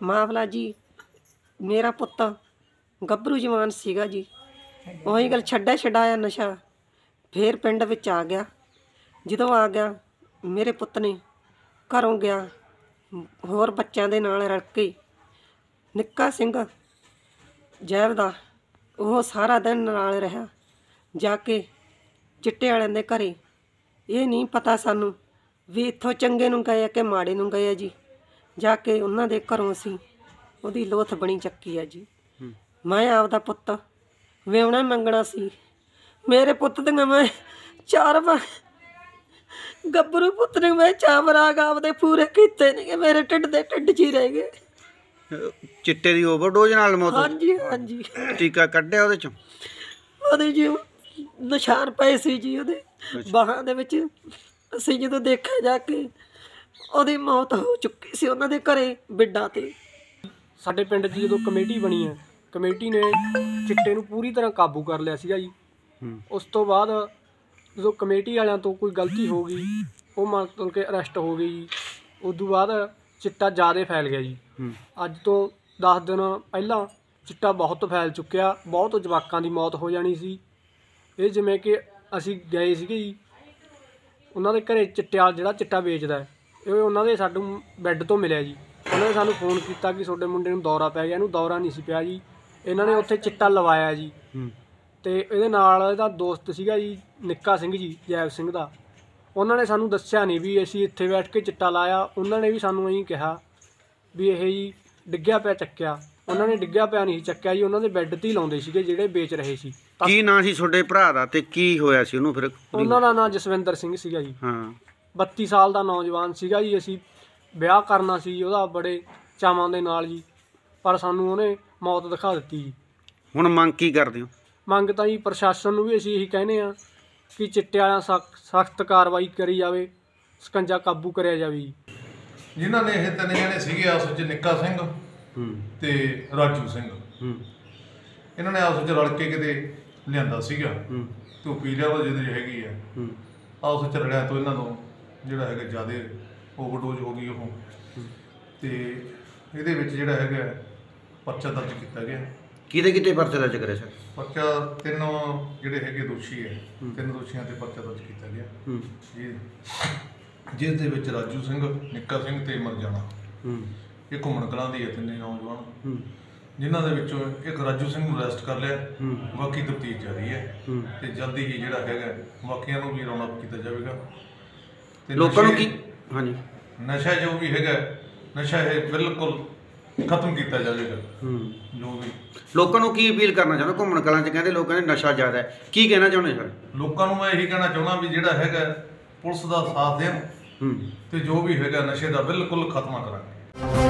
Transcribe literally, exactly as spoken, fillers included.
ਮਾਮਲਾ ਜੀ ਮੇਰਾ ਪੁੱਤ ਗੱਭਰੂ ਜਵਾਨ ਸੀਗਾ ਜੀ। ਉਹੀ ਗੱਲ ਛੱਡਿਆ ਛਡਾਇਆ ਨਸ਼ਾ ਫਿਰ ਪਿੰਡ ਵਿੱਚ ਆ ਗਿਆ। ਜਦੋਂ ਆ ਗਿਆ ਮੇਰੇ ਪੁੱਤ ਨੇ ਘਰੋਂ ਗਿਆ ਹੋਰ ਬੱਚਿਆਂ ਦੇ ਨਾਲ ਰਲ ਕੇ ਨਿੱਕਾ ਸਿੰਘ ਜੈਬ ਦਾ ਉਹ ਸਾਰਾ ਦਿਨ ਨਾਲ ਰਿਹਾ ਜਾ ਕੇ ਚਿੱਟੇ ਵਾਲਿਆਂ ਦੇ ਘਰੇ। ਇਹ ਨਹੀਂ ਪਤਾ ਸਾਨੂੰ ਵੀ ਇੱਥੋਂ ਚੰਗੇ ਨੂੰ ਗਏ ਆ ਕਿ ਮਾੜੇ ਨੂੰ ਗਏ ਆ ਜੀ। ਜਾ ਕੇ ਉਹਨਾਂ ਦੇ ਘਰੋਂ ਅਸੀਂ ਉਹਦੀ ਲੋਥ ਬਣੀ ਚੱਕੀ ਆ ਜੀ। ਮੈਂ ਆਪਦਾ ਪੁੱਤ ਵਿਆਹੁਣਾ ਮੰਗਣਾ ਸੀ। ਮੇਰੇ ਪੁੱਤ ਦੀਆਂ ਮੈਂ ਚਾਰ ਵਾਰ ਗੱਭਰੂ ਪੁੱਤ ਨੇ ਮੈਂ ਚਾਰ ਰਾਗ ਆਪਦੇ ਪੂਰੇ ਕੀਤੇ ਨੇ। ਮੇਰੇ ਢਿੱਡ ਦੇ ਢਿੱਡ 'ਚ ਹੀ ਰਹਿ ਗਏ। ਚਿੱਟੇ ਦੀ ਓਵਰਡੋਜ਼ ਨਾਲ ਮੌਤ? ਹਾਂਜੀ ਹਾਂਜੀ। ਟੀਕਾ ਕੱਢਿਆ ਉਹਦੇ ਚੋਂ? ਉਹਦੇ ਜੀ ਨਿਸ਼ਾਨ ਪਏ ਸੀ ਜੀ ਉਹਦੇ ਬਾਹਾਂ ਦੇ ਵਿੱਚ। ਅਸੀਂ ਜਦੋਂ ਦੇਖਿਆ ਜਾ ਕੇ ਉਹਦੀ ਮੌਤ ਹੋ ਚੁੱਕੀ ਸੀ ਉਹਨਾਂ ਦੇ ਘਰੇ ਬਿੱਡਾਂ ਤੇ। ਸਾਡੇ ਪਿੰਡ 'ਚ ਜਦੋਂ ਕਮੇਟੀ ਬਣੀ ਹੈ, ਕਮੇਟੀ ਨੇ ਚਿੱਟੇ ਨੂੰ ਪੂਰੀ ਤਰ੍ਹਾਂ ਕਾਬੂ ਕਰ ਲਿਆ ਸੀਗਾ ਜੀ। ਉਸ ਤੋਂ ਬਾਅਦ ਜਦੋਂ ਕਮੇਟੀ ਵਾਲਿਆਂ ਤੋਂ ਕੋਈ ਗਲਤੀ ਹੋ ਗਈ ਉਹ ਮਤਲਬ ਕਿ ਅਰੈਸਟ ਹੋ ਗਈ ਜੀ। ਉਸ ਤੋਂ ਬਾਅਦ ਚਿੱਟਾ ਜ਼ਿਆਦਾ ਫੈਲ ਗਿਆ ਜੀ। ਅੱਜ ਤੋਂ ਦਸ ਦਿਨ ਪਹਿਲਾਂ ਚਿੱਟਾ ਬਹੁਤ ਫੈਲ ਚੁੱਕਿਆ। ਬਹੁਤ ਜਵਾਕਾਂ ਦੀ ਮੌਤ ਹੋ ਜਾਣੀ ਸੀ। ਇਹ ਜਿਵੇਂ ਕਿ ਅਸੀਂ ਗਏ ਸੀਗੇ ਜੀ ਉਹਨਾਂ ਦੇ ਘਰੇ ਚਿੱਟਾ ਜਿਹੜਾ ਚਿੱਟਾ ਵੇਚਦਾ ਇਹ ਉਹਨਾਂ ਦੇ ਸਾਨੂੰ ਬੈੱਡ ਤੋਂ ਮਿਲਿਆ ਜੀ। ਉਹਨਾਂ ਨੇ ਸਾਨੂੰ ਫੋਨ ਕੀਤਾ ਕਿ ਤੁਹਾਡੇ ਮੁੰਡੇ ਨੂੰ ਦੌਰਾ ਪੈ ਗਿਆ। ਇਹਨੂੰ ਦੌਰਾ ਨਹੀਂ ਸੀ ਪਿਆ ਜੀ। ਇਹਨਾਂ ਨੇ ਉੱਥੇ ਚਿੱਟਾ ਲਵਾਇਆ ਜੀ। ਅਤੇ ਇਹਦੇ ਨਾਲ ਇਹਦਾ ਦੋਸਤ ਸੀਗਾ ਜੀ ਨਿੱਕਾ ਸਿੰਘ ਜੀ ਜੈਬ ਸਿੰਘ ਦਾ। ਉਹਨਾਂ ਨੇ ਸਾਨੂੰ ਦੱਸਿਆ ਨਹੀਂ ਵੀ ਅਸੀਂ ਇੱਥੇ ਬੈਠ ਕੇ ਚਿੱਟਾ ਲਾਇਆ। ਉਹਨਾਂ ਨੇ ਵੀ ਸਾਨੂੰ ਇਹੀ ਕਿਹਾ ਵੀ ਇਹ ਜੀ ਡਿੱਗਿਆ ਪਿਆ ਚੱਕਿਆ। ਉਹਨਾਂ ਨੇ ਡਿੱਗਿਆ ਪਿਆ ਨਹੀਂ ਚੱਕਿਆ ਜੀ। ਉਹਨਾਂ ਦੇ ਬੈੱਡ 'ਤੇ ਹੀ ਲਾਉਂਦੇ ਸੀਗੇ ਜਿਹੜੇ ਵੇਚ ਰਹੇ ਸੀ। ਕੀ ਨਾਂ ਸੀ ਤੁਹਾਡੇ ਭਰਾ ਦਾ ਤੇ ਕੀ ਹੋਇਆ ਸੀ ਉਹਨੂੰ ਫਿਰ? ਉਹਨਾਂ ਦਾ ਨਾਂ ਜਸਵਿੰਦਰ ਸਿੰਘ ਸੀਗਾ ਜੀ। ਹਾਂ, ਬੱਤੀ ਸਾਲ ਦਾ ਨੌਜਵਾਨ ਸੀਗਾ ਜੀ। ਅਸੀਂ ਵਿਆਹ ਕਰਨਾ ਸੀ ਉਹਦਾ ਬੜੇ ਚਾਵਾਂ ਦੇ ਨਾਲ ਜੀ, ਪਰ ਸਾਨੂੰ ਉਹਨੇ ਮੌਤ ਦਿਖਾ ਦਿੱਤੀ ਜੀ। ਹੁਣ ਮੰਗ ਕੀ ਕਰਦੇ ਹੋ? ਮੰਗ ਤਾਂ ਜੀ ਪ੍ਰਸ਼ਾਸਨ ਨੂੰ ਵੀ ਅਸੀਂ ਇਹੀ ਕਹਿੰਦੇ ਹਾਂ ਕਿ ਚਿੱਟੇ ਵਾਲਿਆਂ ਸਖਤ ਸਖਤ ਕਾਰਵਾਈ ਕਰੀ ਜਾਵੇ, ਸਕੰਜਾ ਕਾਬੂ ਕਰਿਆ ਜਾਵੇ ਜੀ। ਜਿਨ੍ਹਾਂ ਨੇ ਇਹ ਤਿੰਨ ਜਣੇ ਸੀਗੇ ਆਪਸ ਵਿੱਚ ਨਿੱਕਾ ਸਿੰਘ ਤੇ ਰਾਜੂ ਸਿੰਘ, ਇਹਨਾਂ ਨੇ ਆਪਸ ਵਿੱਚ ਰਲ ਕੇ ਕਿਤੇ ਲਿਆਂਦਾ ਸੀਗਾ ਤੇ ਉਹ ਪੀ ਲਿਆ ਵਾ ਜਿਹਦੇ ਹੈਗੀ ਆ ਆਪਸ ਵਿੱਚ ਰਲਿਆ ਤੋਂ ਇਹਨਾਂ ਤੋਂ ਜਿਹੜਾ ਹੈਗਾ ਜ਼ਿਆਦਾ ਓਵਰਡੋਜ਼ ਹੋ ਗਈ ਉਹ। ਤੇ ਇਹਦੇ ਵਿੱਚ ਜਿਹੜਾ ਹੈਗਾ ਪਰਚਾ ਦਰਜ ਕੀਤਾ ਗਿਆ। ਕਿਹਦੇ ਕਿਤੇ ਪਰਚਾ ਦਰਜ ਕਰਿਆ ਸਰ? ਪਰਚਾ ਤਿੰਨ ਜਿਹੜੇ ਹੈਗੇ ਦੋਸ਼ੀ ਹੈ, ਤਿੰਨ ਦੋਸ਼ੀਆਂ ਤੇ ਪਰਚਾ ਦਰਜ ਕੀਤਾ ਗਿਆ ਜੀ, ਜਿਸ ਦੇ ਵਿੱਚ ਰਾਜੂ ਸਿੰਘ, ਨਿੱਕਾ ਸਿੰਘ ਤੇ ਮਰਜਾਣਾ ਇਹ ਘੁੰਮਣ ਕਲਾਂ ਦੀ ਹੈ ਤਿੰਨੇ ਨੌਜਵਾਨ, ਜਿਨ੍ਹਾਂ ਦੇ ਵਿੱਚੋਂ ਇੱਕ ਰਾਜੂ ਸਿੰਘ ਨੂੰ ਅਰੈਸਟ ਕਰ ਲਿਆ। ਬਾਕੀ ਤਫਤੀਸ਼ ਜਾਰੀ ਹੈ ਤੇ ਜਲਦੀ ਹੀ ਜਿਹੜਾ ਹੈਗਾ ਬਾਕੀਆਂ ਨੂੰ ਵੀ ਰਾਉਂਡ ਅਪ ਕੀਤਾ ਜਾਵੇਗਾ। ਤੇ ਲੋਕਾਂ ਨੂੰ ਕੀ ਹਾਂਜੀ ਨਸ਼ਾ ਜੋ ਵੀ ਹੈਗਾ ਨਸ਼ਾ ਇਹ ਬਿਲਕੁਲ ਖਤਮ ਕੀਤਾ ਜਾਵੇਗਾ। ਜੋ ਵੀ ਲੋਕਾਂ ਨੂੰ ਕੀ ਅਪੀਲ ਕਰਨਾ ਚਾਹੁੰਦਾ? ਘੁੰਮਣ ਕਲਾਂ 'ਚ ਕਹਿੰਦੇ ਲੋਕਾਂ ਨੇ ਨਸ਼ਾ ਜ਼ਿਆਦਾ ਹੈ, ਕੀ ਕਹਿਣਾ ਚਾਹੁੰਦੇ ਸਰ? ਲੋਕਾਂ ਨੂੰ ਮੈਂ ਇਹੀ ਕਹਿਣਾ ਚਾਹੁੰਦਾ ਵੀ ਜਿਹੜਾ ਹੈਗਾ ਪੁਲਿਸ ਦਾ ਸਾਥ ਦੇਣ ਤੇ ਜੋ ਵੀ ਹੈਗਾ ਨਸ਼ੇ ਦਾ ਬਿਲਕੁਲ ਖਤਮਾ ਕਰਾਂਗੇ।